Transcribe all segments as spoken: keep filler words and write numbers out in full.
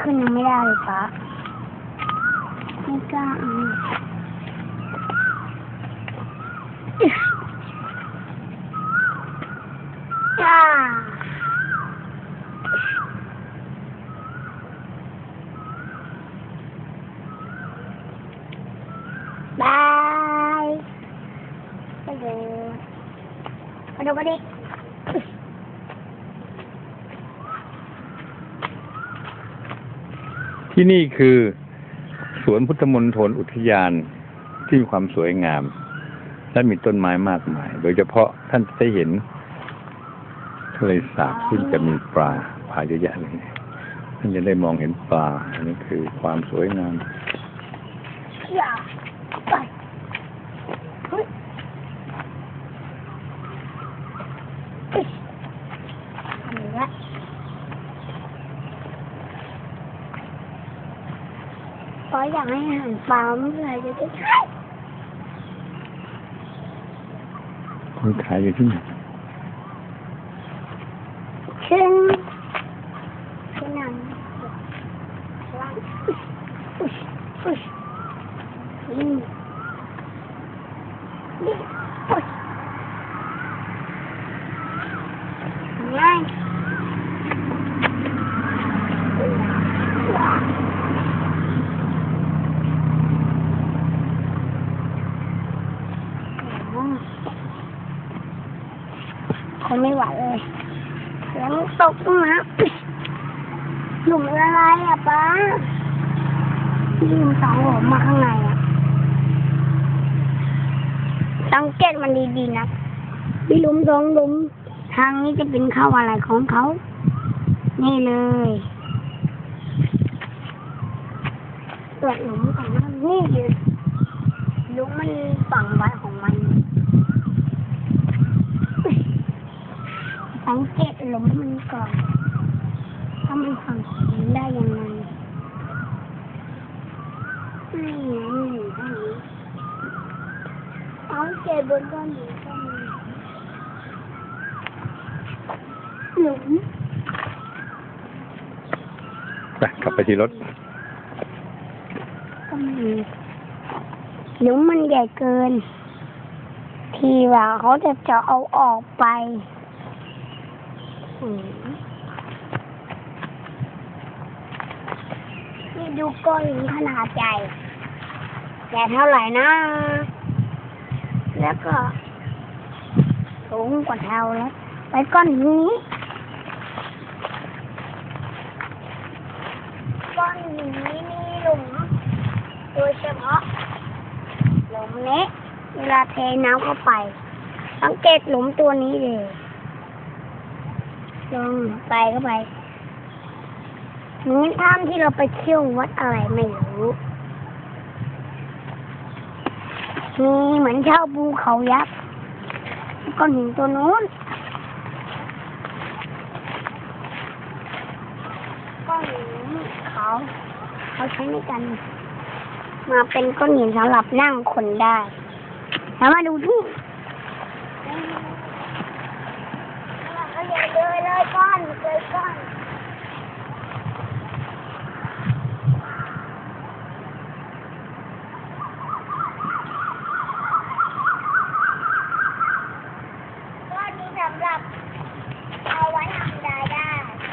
ขึ้นยังไม่ได้เลยปะไม่กล้าจ้าบายไปดูไปดูไปดิที่นี่คือสวนพุทธมณฑลอุทยานที่มีความสวยงามและมีต้นไม้มากมาย โดยเฉพาะท่านจะได้เห็นทะเลสาบซึ่งจะมีปลาปลาเยอะแยะเลยท่านจะได้มองเห็นปลาอันนี้คือความสวยงามอย่าไปเฮ้ยทำอย่างนี้เพราะอยากให้อาหารปลาเมื่อไหร่จะได้ใช้คนขายอยู่ที่ไหนซึ่งที่นั่นล่างอุ๊ยอุ๊ยนี่นี่อุ๊ยง่ายคงไม่ไหวเลยแล้วตกนะหลุมอะไรอ่ะป้ายืมสองหัวมาข้างในอ่ะสังเกตมันดีๆนะมีหลุมสองหลุมทางนี้จะเป็นเข้าอะไรของเขานี่เลยตรวจหลุมก่อนนะนี่คือหลุมมันฝังไว้ของมันสังเกตหลุมมันก่อนถ้ามันฝังหินได้ยังไงนี่นี่ท่านี้สังเกตบนก้อนหินก็มีหลุมไปขับไปที่รถก็มีหลุมมันใหญ่เกินทีว่าเขาจะจะเอาออกไปนี่ดูก้อนหินขนาดใหญ่ใหญ่เท่าไหร่นะแล้วก็สูงกว่าเท่าแล้วไปก้อนหินนี้ก้อนหินนี้มีหลุมโดยเฉพาะหลุมนี้เวลาเทน้ำเข้าไปสังเกตหลุมตัวนี้เลยลงไปเข้าไปนี่ถ้ำที่เราไปเที่ยววัดอะไรไม่รู้มีเหมือนเช่าภูเขายักษ์ก้อนหินตัวนู้นก้อนหินเขาเขาใช้ในการมาเป็นก้อนหินสำหรับนั่งคนได้แล้วมาดูที่เลยเลยก้อนเลยก้อนก้อนนี้สำหรับเอาไว้ทำได้ได้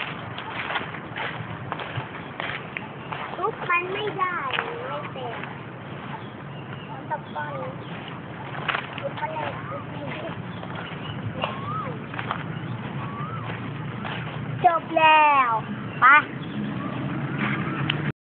ทุกมันไม่ได้ไม่เป็นมันตะก้อนทุกมันเลยจบแล้วไป